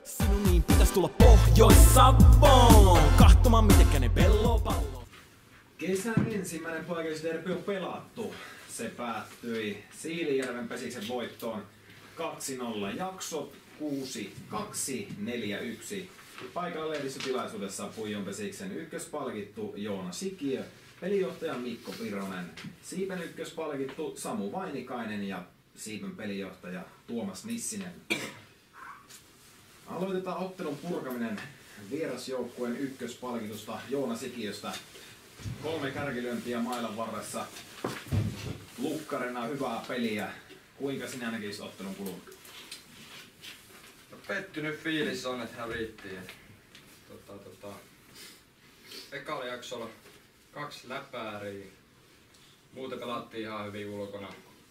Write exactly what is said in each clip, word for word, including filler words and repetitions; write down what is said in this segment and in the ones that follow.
Sinun niin pitäis tulla Pohjois-Savoon kahtomaan mitenkä ne pelloo pallo. Kesän ensimmäinen paikallisderby on pelattu. Se päättyi Siilijärven Pesiksen voittoon kaksi nolla. Jakso kuusi kaksi neljä yksi. Paikalla lehdistötilaisuudessa Puijon Pesiksen ykköspalkittu Joona Sikiö, pelijohtaja Mikko Pironen, Siipen ykköspalkittu Samu Vainikainen ja Siipen pelijohtaja Tuomas Nissinen. Aloitetaan ottelun purkaminen vierasjoukkueen ykköspalkitusta Joona Sikiöstä. Kolme kärkilyöntiä mailan varressa. Lukkarina hyvää peliä. Kuinka sinä näkisit ottelun kulun? No, pettynyt fiilis on, että hävittiin. Tota, tota, ekalla jaksolla kaksi läpääriä. Muuten pelattiin ihan hyvin ulkona.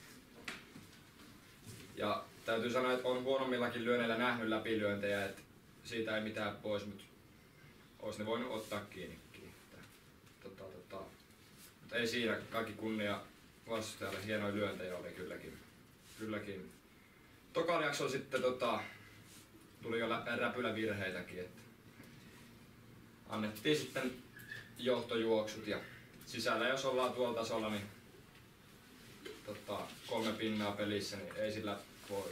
Ja täytyy sanoa, että on huonommillakin lyönneillä nähnyt läpilyöntejä, että siitä ei mitään pois, mutta olisi ne voinut ottaa kiinnikin. Tota, tota, mutta ei siinä, kaikki kunnia vastustajalle, hienoja lyöntejä oli kylläkin. kylläkin. Tokalla jaksolla sitten tota, tuli jo räpylävirheitäkin, että annettiin sitten johtojuoksut ja sisällä jos ollaan tuolla tasolla, niin tota, kolme pinnaa pelissä, niin ei sillä voi.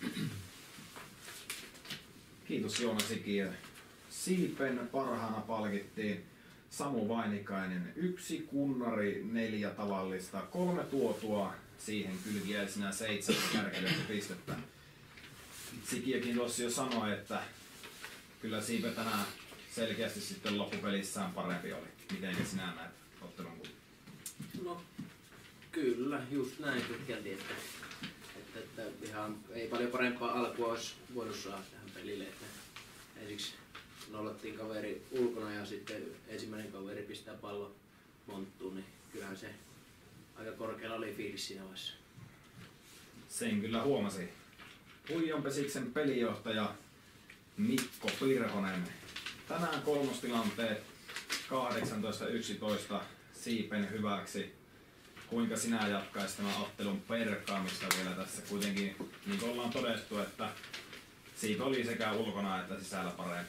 Kiitos Joona Sikiö. Siipen parhaana palkittiin Samu Vainikainen. Yksi kunnari, neljä tavallista, kolme tuotua, siihen kylkiäisinä seitsemän kärkilyöntipistettä. Sikiökin tuossa jo sanoi, että kyllä Siipe tänään selkeästi sitten loppupelissään parempi oli. Mitenkä sinä näet ottelun kun? No kyllä, just näin pitkälti, että, että, että ihan ei paljon parempaa alkua olisi voinut saada tähän pelille. Että ensiksi nollattiin kaveri ulkona ja sitten ensimmäinen kaveri pistää pallo monttuun, niin kyllähän se aika korkealla oli fiilis siinä vaiheessa. Sen kyllä huomasi. Puijon Pesiksen pelijohtaja Mikko Pirhonen. Tänään kolmostilanteet kahdeksantoista yksitoista Siipen hyväksi. Kuinka sinä jatkaisit tämän ottelun perkaamista vielä tässä? Kuitenkin niin kuin ollaan todettu, että Siipe oli sekä ulkona että sisällä parempi.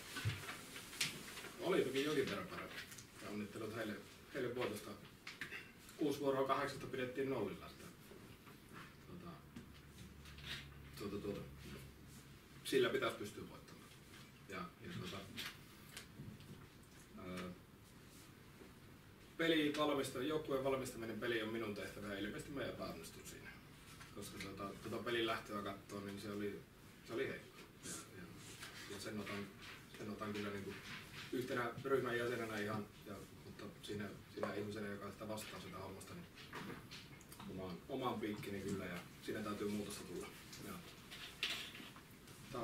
Oli toki jokin verran parempi. Ja onnittelut heille, heille voitosta. Kuusi vuoroa kahdeksasta pidettiin nollilla. Tuota, tuota, tuota. Sillä pitäisi pystyä voittamaan. Ja, ja tuota, ää, peli valmista, joukkueen valmistaminen peli on minun tehtävä ja ilmeisesti mä epäonnistun siinä. Koska tuota, tuota pelin lähtöä katsoo, niin se oli, se oli heikko. Ja, ja, ja sen, otan, sen otan kyllä niin kuin yhtenä ryhmän jäsenenä ihan, ja, mutta siinä, siinä ihmisenä, joka sitä vastaa sitä hommasta, niin omaan, omaan piikkini kyllä ja siinä täytyy muutosta tulla. Ja, ta,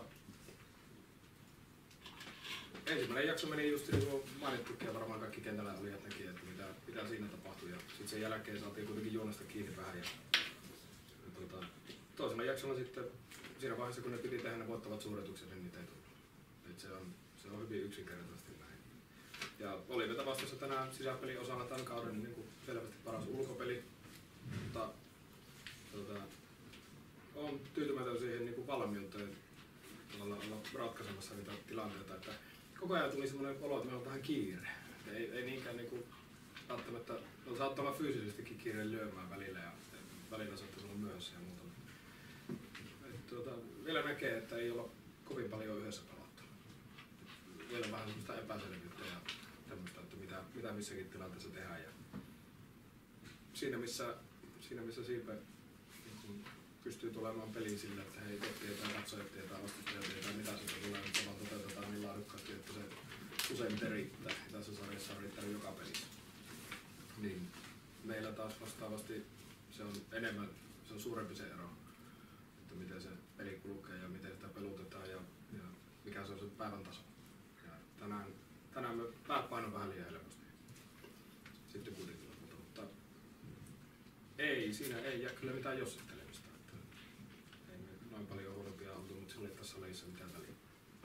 ensimmäinen jakso meni just niin kuin mainittukin ja varmaan kaikki kentällä olijat näki, että mitä, mitä siinä tapahtui ja sitten sen jälkeen saatiin kuitenkin juonesta kiinni vähän ja, ja tuota, toisena jaksolla sitten siinä vaiheessa kun ne piti tehdä ne voittavat suoritukset, niin niitä ei tullut. Et se on, se on hyvin yksinkertaisesti näin. Ja Oliveta vastassa tänään sisäpeli osana tämän kauden niin kuin selvästi paras ulkopeli, mutta tuota, olen tyytymätön siihen niin kuin valmiuteen olla ratkaisemassa niitä tilanteita, että koko ajan tuli semmoinen olo, että meillä on vähän kiire. Ei, ei niinkään niin kuin välttämättä, no saattaa olla fyysisestikin kiire lyömään välillä ja välillä saattaa olla myöhässä ja muuta. Et, tuota, vielä näkee, että ei olla kovin paljon yhdessä pelattu. Vielä vähän semmoista epäselvyyttä ja tämmöistä, että mitä, mitä missäkin tilanteessa tehdään. Ja siinä missä, siinä missä Siipe niin pystyy tulemaan peliin sillä, että hei, te tietää, katsojat tietää, vastustajat tietää, mitä sieltä tulee, mutta vaan toteutetaan niin laadukkaasti, että se useimmiten riittää. Ja tässä sarjassa on riittänyt joka pelissä. Niin meillä taas vastaavasti se on enemmän, se on suurempi se ero, että miten se peli kulkee ja miten sitä pelutetaan ja, ja mikä se on se päivän taso. Ja tänään, tänään me päät paino vähän liian helposti. Sitten kuitenkin lopulta, mutta ei, siinä ei jää kyllä mitään jossittelemista. Että ei me noin paljon huonompia oltu, mutta sillä ei tässä salissa mitään väliä.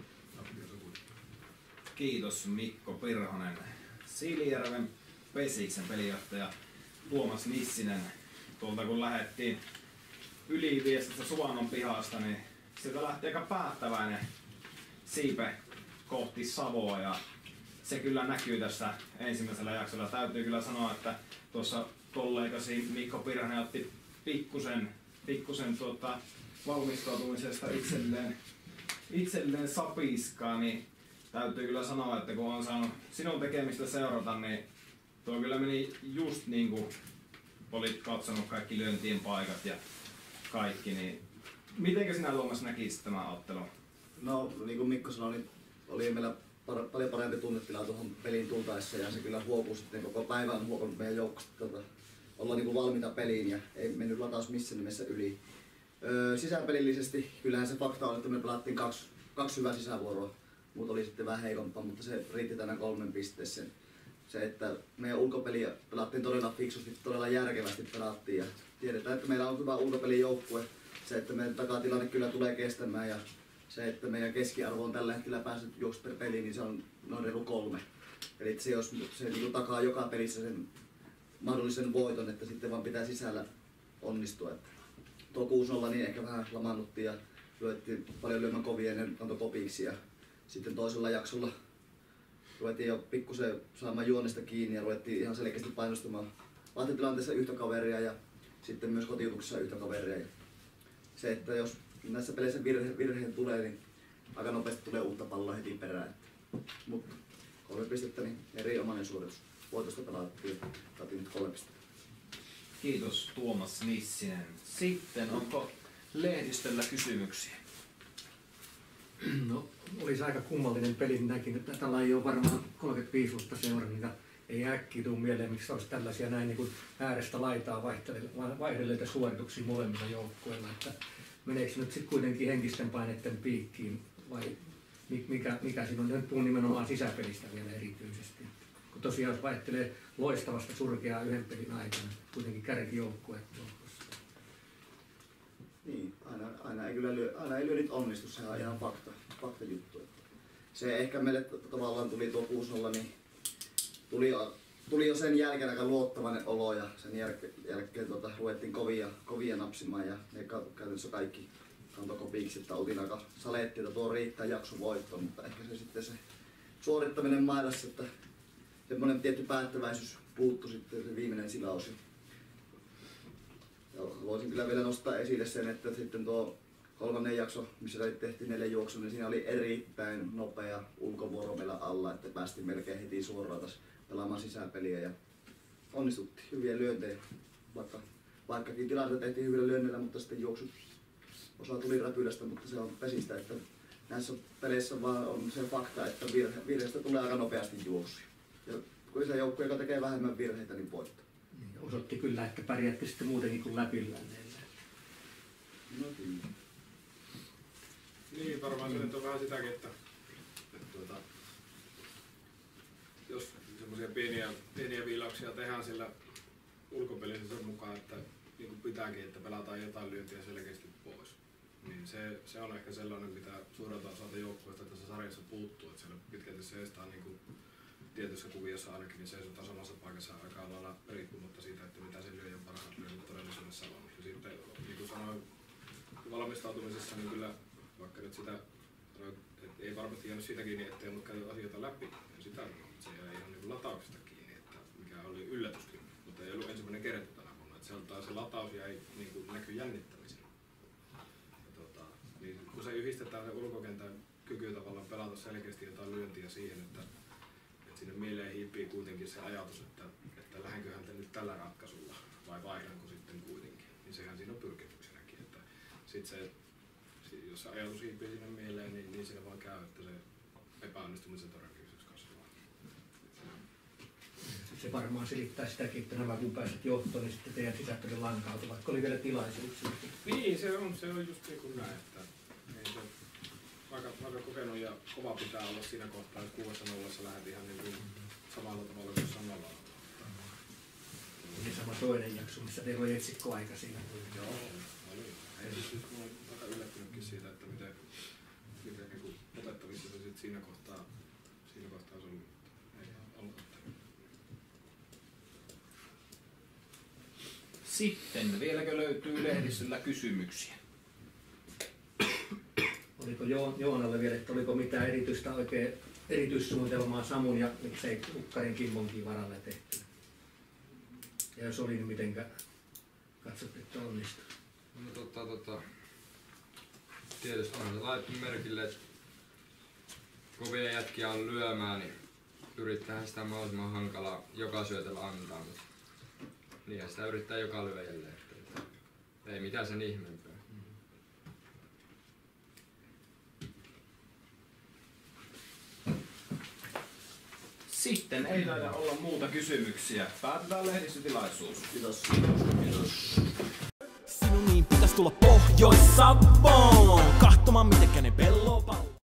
Kiitos Mikko Pirhonen. Siilijärven Pesiksen pelijohtaja Tuomas Nissinen. Tuolta kun lähdettiin Yliviesistä Suvannon pihasta, niin sieltä lähti aika päättäväinen siipe kohti Savoa ja se kyllä näkyy tässä ensimmäisellä jaksolla. Täytyy kyllä sanoa, että tuossa kollegasi Mikko Pirhanen otti pikkusen, pikkusen tuota valmistautumisesta itselleen, itselleen sapiskaa, niin täytyy kyllä sanoa, että kun on saanut sinun tekemistä seurata, niin tuo kyllä meni just niin kuin olit katsonut kaikki lyöntien paikat ja kaikki, niin mitenkä sinä Tuomas näkisit tämän ottelun? No niin kuin Mikko sanoi, niin oli meillä par- paljon parempi tunnetila tuohon peliin tultaessa ja se kyllä huokui sitten koko päivän huokunut meidän joukosta tuota, olla niin kuin valmiita peliin ja ei mennyt lataus missään nimessä yli. Öö, sisäpelillisesti kyllähän se fakta on, että me pelattiin kaksi, kaksi hyvää sisävuoroa, muut oli sitten vähän heikompaa, mutta se riitti tänään kolmen pisteeseen. Se, että meidän ulkopeliä pelattiin todella fiksusti, todella järkevästi pelattiin ja tiedetään, että meillä on hyvä ulkopelijoukkue. Se, että meidän takatilanne kyllä tulee kestämään ja se, että meidän keskiarvo on tällä hetkellä päässyt juoksu per peli, niin se on noin reilu kolme. Eli se, jos se niin takaa joka pelissä sen mahdollisen voiton, että sitten vaan pitää sisällä onnistua. Että tuo kuusi nolla niin ehkä vähän lamannuttiin ja ruvettiin paljon lyömään kovia ja ne antoi kopiksi. Ja sitten toisella jaksolla ruvettiin jo pikkusen saamaan juonesta kiinni ja ruvettiin ihan selkeästi painostamaan vahtitilanteessa yhtä kaveria ja sitten myös kotiutuksessa yhtä kaveria. Se, että jos näissä peleissä virhe, virheen tulee, niin aika nopeasti tulee uutta palloa heti perään. Mutta kolme pistettä, niin erinomainen suoritus. Voitosta pelattiin ja saatiin nyt kolme pistettä. Kiitos Tuomas Nissinen. Sitten onko lehdistöllä kysymyksiä? No, olisi aika kummallinen peli näkin, että tällä ei ole varmaan kolmekymmentäviisi vuotta seurannut, ja ei äkkiä tule mieleen, miksi olisi tällaisia näin niin kuin äärestä laitaa vaihdelleita suorituksia molemmilla joukkueilla. Että meneekö se nyt sitten kuitenkin henkisten paineiden piikkiin vai mikä, mikä siinä on? Nyt puhun nimenomaan sisäpelistä vielä erityisesti. Kun tosiaan jos vaihtelee loistavasta surkeaa yhden pelin aikana, kuitenkin kärkijoukkueet joukossa. Niin, aina, aina, ei kyllä lyö, aina ei lyönnit onnistu, se on ihan fakta, fakta juttu. Se ehkä meille tavallaan tuli tuo kuusi nolla, niin tuli, tuli jo sen jälkeen aika luottavainen olo ja sen jälkeen, jälkeen tota, ruvettiin kovia, kovia napsimaan ja ne käytännössä kaikki kantoi kopiksi, että oltiin aika saletti, että tuo riittää jakson voittoon, mutta ehkä se sitten se suorittaminen maidassa, että semmoinen tietty päättäväisyys puuttui sitten se viimeinen silaus. Ja voisin kyllä vielä nostaa esille sen, että sitten tuo kolmannen jakso, missä tehtiin neljä juoksua, niin siinä oli erittäin nopea ulkovuoro meillä alla, että päästiin melkein heti suoraan taas pelaamaan sisäpeliä ja onnistuttiin hyviä lyöntejä, vaikka, vaikkakin tilanteita tehtiin hyvillä lyönneillä, mutta sitten juoksut osa tuli räpylästä, mutta se on pesistä, että näissä peleissä vaan on se fakta, että virhe, virheestä tulee aika nopeasti juoksuja. Ja kun se joukkue, joka tekee vähemmän virheitä, niin voittaa. Niin, osoitti kyllä, että pärjätte sitten muutenkin kuin läpilänneillä. No kyllä. Niin, varmaan se nyt on vähän sitäkin, että, että tuota, jos semmoisia pieniä, pieniä viilauksia tehdään sillä ulkopelissä sen mukaan, että niin kuin pitääkin, että pelataan jotain lyöntiä selkeästi pois, niin se, se on ehkä sellainen, mitä suurelta osalta joukkueesta tässä sarjassa puuttuu, että siellä pitkälti seistaan niin kuin tietyssä kuviossa ainakin, niin seisotaan samassa paikassa aika lailla riippumatta siitä, että mitä se lyöjän parhaat lyönnit todellisuudessa on. Ja sitten, niin kuin sanoin, valmistautumisessa, niin kyllä vaikka nyt sitä, että ei varmasti jäänyt siitä kiinni, ettei ollut käyty asioita läpi, ja sitä se jäi ihan niin latauksesta kiinni, että mikä oli yllätyskin, mutta ei ollut ensimmäinen keretty tänä vuonna, että se, se lataus jäi niin kuin näkyy jännittämisen. Ja tota, niin kun se yhdistetään se ulkokentän kyky tavallaan pelata selkeästi jotain lyöntiä siihen, että, että sinne mieleen hiipii kuitenkin se ajatus, että, että lähdenköhän te nyt tällä ratkaisulla vai vaihdanko sitten kuitenkin, niin sehän siinä on pyrkimyksenäkin, että sit se jos se ajatus hiipii sinne mieleen, niin, niin siinä vaan käy, että se epäonnistumisen todennäköisyys kasvaa. Se varmaan selittää sitäkin, että nämä kun pääset johtoon, niin sitten teidän sisäpeli lankautuu, vaikka oli vielä tilaisuuksia. Niin, se on, se on just niin kuin näin, että ei se, aika, aika kokenut ja kova pitää olla siinä kohtaa, että kuudessa nollassa lähdet ihan niin kuin samalla tavalla kuin samalla. Ja sama toinen jakso, missä teillä oli etsikkoaika siinä. Joo, oli. Ei, siis mä olen aika yllättynytkin siitä, että miten, miten niin otettavissa se sit siinä kohtaa, siinä kohtaa se oli. Ei ollut ottanut. Sitten, vieläkö löytyy lehdistöllä kysymyksiä? oliko Jo- Joonalle vielä, että oliko mitään erityistä oikein erityissuunnitelmaa Samun ja miksei Ukkarin Kimmonkin varalle tehty? Ja jos oli, niin mitenkä katsot, että onnistuu? No tota, tota, tietysti on se laittu merkille, että kovia jätkiä on lyömään, niin yrittää sitä mahdollisimman hankalaa joka syötellä antaa, mutta niinhän sitä yrittää joka lyöjälle, että ei mitään sen ihmeempää. Sitten ei taida olla muuta kysymyksiä. Päätetään lehdistötilaisuus. Kiitos. Kiitos. Sinun niin pitäis tulla Pohjois-Savoon kahtomaan mitenkä ne pelloo palloo.